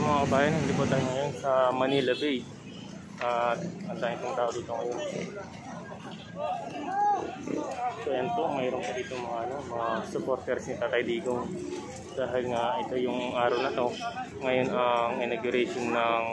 mga kabayan, hindi po tayo ngayon sa Manila Bay. At ang dahil pong tao dito ngayon. So yan po, mayroon pa dito mga supporters ni Tatay Digong. Dahil nga ito yung araw na to. Ngayon ang inauguration ng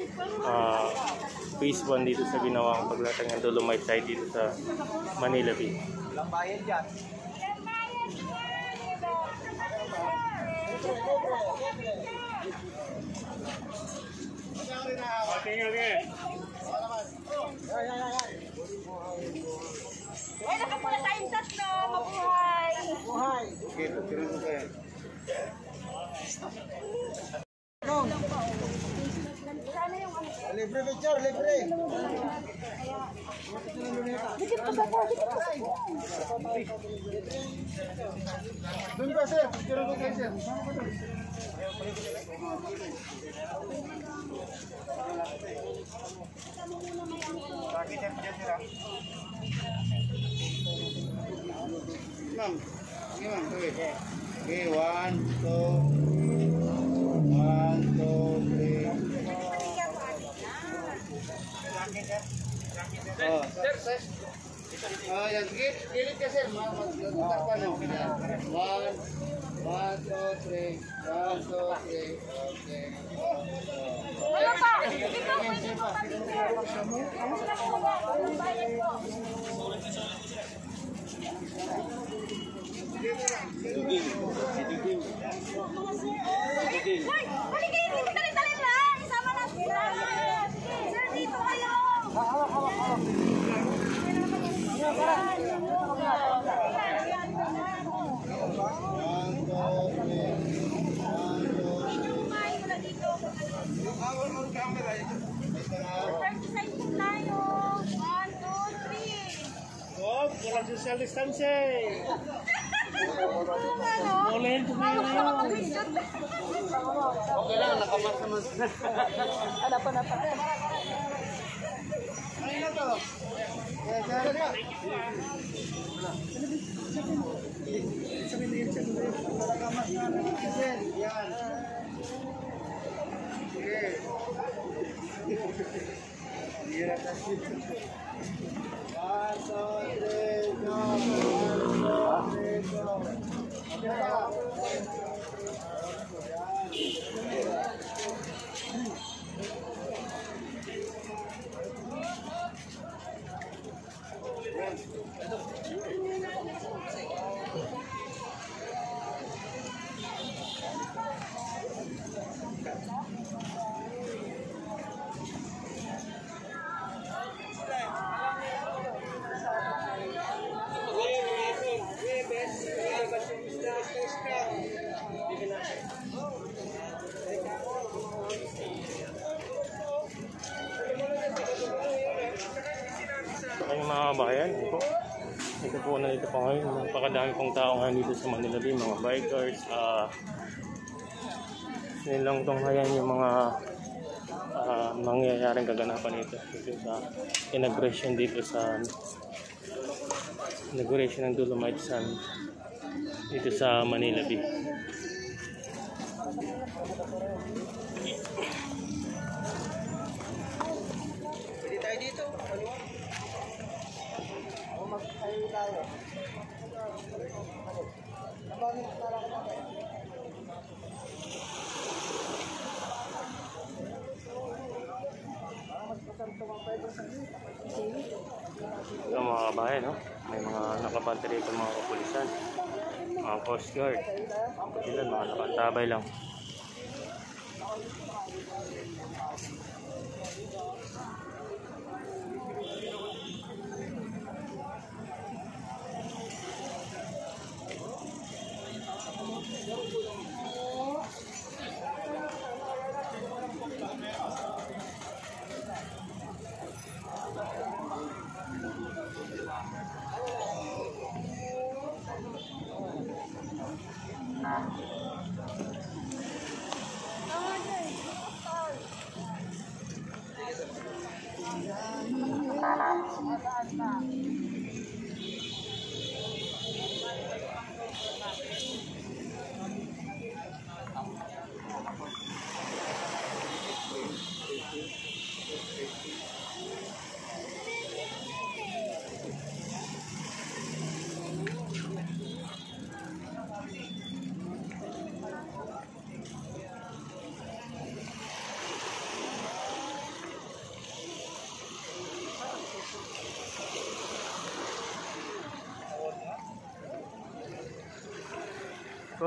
phase 1 dito sa ginawang paglatag ng Dolomite site dito sa Manila Bay. Walang bayad dyan. Ay, nakapula tayong tatlo. Mabuhay! Buhay! Okay, pagkirin mo kayo. Libre, Victor, libre! Dikit pa ba po? Dikit pa ba? Doon ba, sir? Pagkirin mo kayo, sir. Ma'am, sige ma'am, okay. Okay, 1, 2, 1, 2, 3. Oh, sir. Oh, yan, sige, kilit ka sir, mag-utak pa no. 1, 2, 3. 1, 2, 3. Okay. Wala pa! Dito pa! Dito pa! Kamusta po ba? Walang bayad po. Hoy! Balik kayo dito! Dali-dali lang! Isama na sila! Sir, dito kayo! Walang social distancing. Ulihin po kayo ngayon. Okay lang, nakamas naman. Ano pa na pa? Ay na to. Ay mga kabayan, ito po na dito pa ngayon. Napakadami pong tao ngayon dito sa Manila Bay, mga bikers. Nilang tunghayan yung mga mangyayaring kaganapan dito sa inauguration dito sa inauguration ng Dolomite Sun dito sa Manila Bay. Pwede tayo dito. Mag-tayo tayo. Ito mga kabayan, no? May mga nakapante rito mga kapulisan, mga coast guard, sila mga nakantabay lang.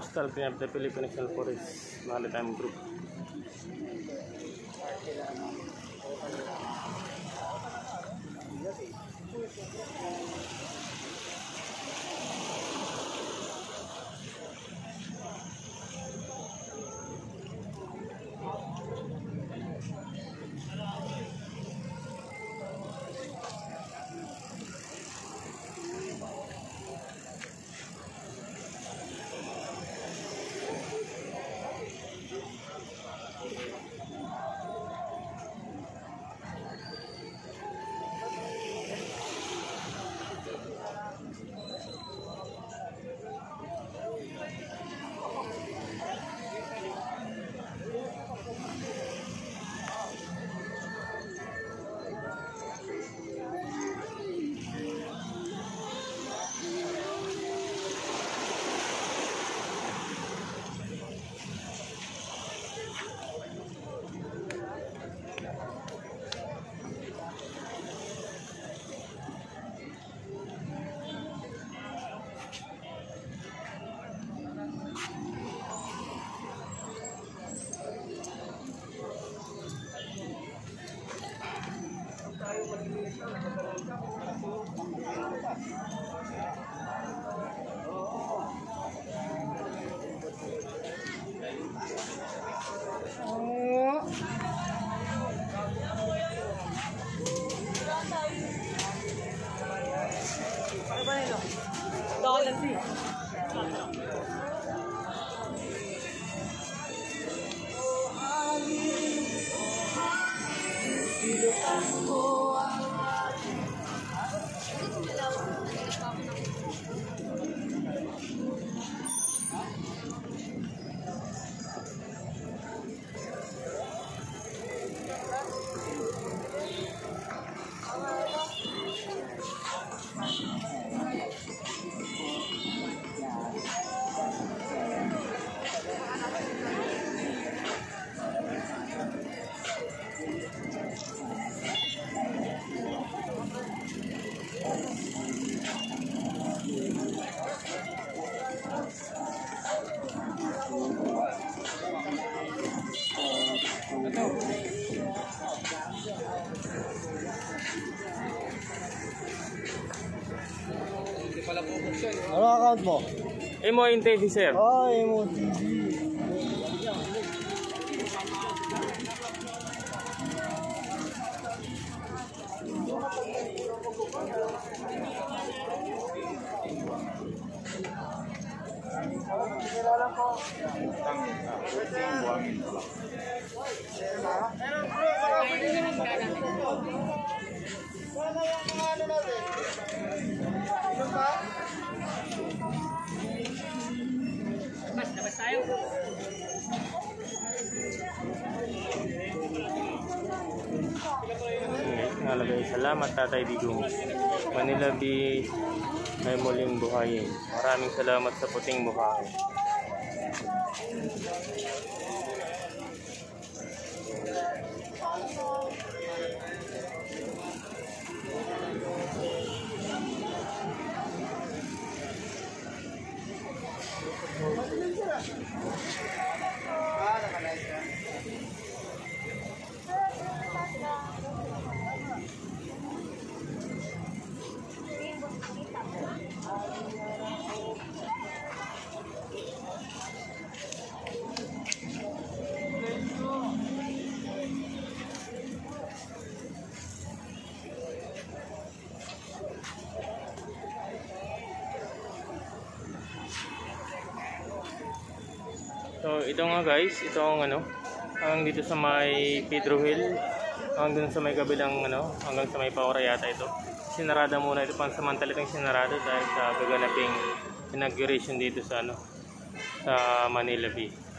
Coastal Cleanup, the Philippine National Forest Maritime Group. Ano account mo? Imo TV, sir. Ay, mo TV. Nalagay, salamat Tatay Digong. Manila Bay ay muling buhayin. Maraming salamat sa puting buhay. So ito nga guys, ito ang hanggang dito sa may Pedro Hill, hanggang sa may kabilang hanggang sa may Paura yata ito. Sinarada muna ito, pansamantala itong sinarada dahil sa gaganaping inauguration dito sa sa Manila Bay.